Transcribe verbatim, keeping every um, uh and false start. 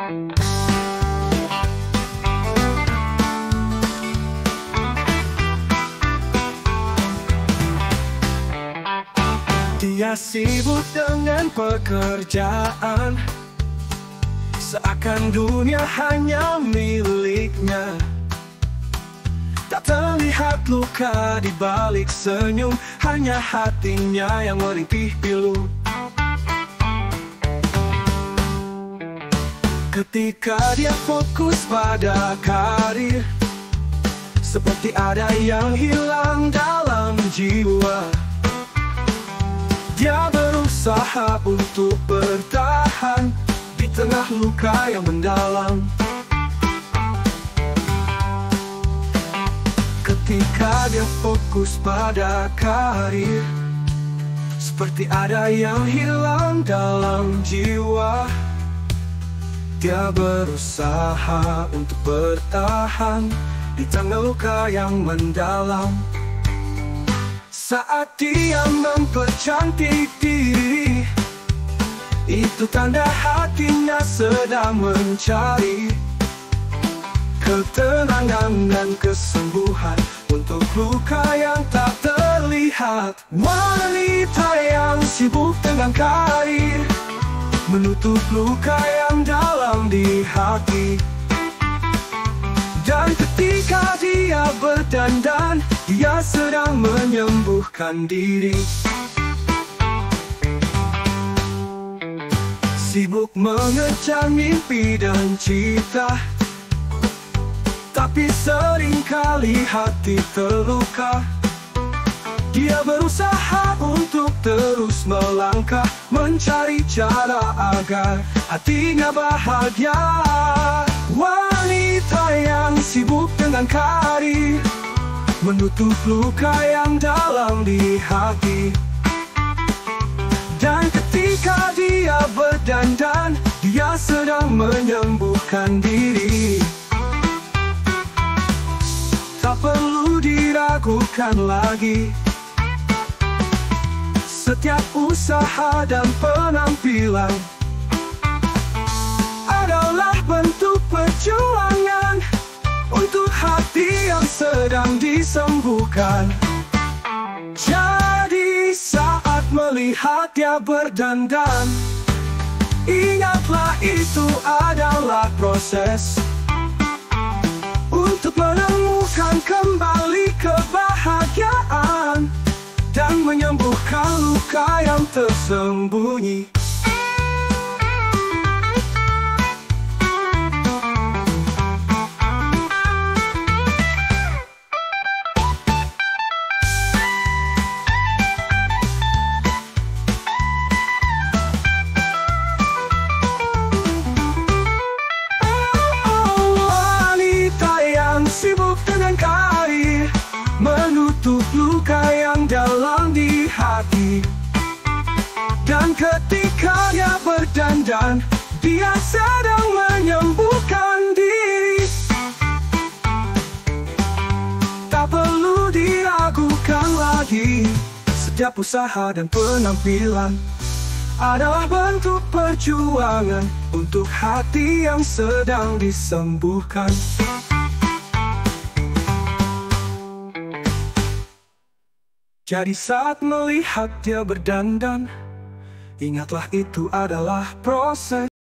Dia sibuk dengan pekerjaan, seakan dunia hanya miliknya. Tak terlihat luka di balik senyum, hanya hatinya yang merintih pilu. Ketika dia fokus pada karir, seperti ada yang hilang dalam jiwa. Dia berusaha untuk bertahan di tengah luka yang mendalam. Ketika dia fokus pada karir, seperti ada yang hilang dalam jiwa. Dia berusaha untuk bertahan di tengah luka yang mendalam. Saat dia mempercantik diri, itu tanda hatinya sedang mencari ketenangan dan kesembuhan untuk luka yang tak terlihat. Wanita yang sibuk dengan karir, menutup luka yang dalam di hati. Dan ketika dia berdandan, dia sedang menyembuhkan diri. Sibuk mengejar mimpi dan cita, tapi seringkali hati terluka. Dia berusaha untuk terus melangkah, mencari cara agar hatinya bahagia. Wanita yang sibuk dengan karir, menutup luka yang dalam di hati. Dan ketika dia berdandan, dia sedang menyembuhkan diri. Tak perlu diragukan lagi, setiap usaha dan penampilan adalah bentuk perjuangan untuk hati yang sedang disembuhkan. Jadi saat melihat dia berdandan, ingatlah itu adalah proses untuk menemukan kembali kebahagiaan dan menyembuhkan luka yang tersembunyi. Wanita yang sibuk dengan karir, menutup luka yang dalam di hati. Dan ketika dia berdandan, dia sedang menyembuhkan diri. Tak perlu diragukan lagi, setiap usaha dan penampilan adalah bentuk perjuangan untuk hati yang sedang disembuhkan. Jadi saat melihat dia berdandan, ingatlah itu adalah proses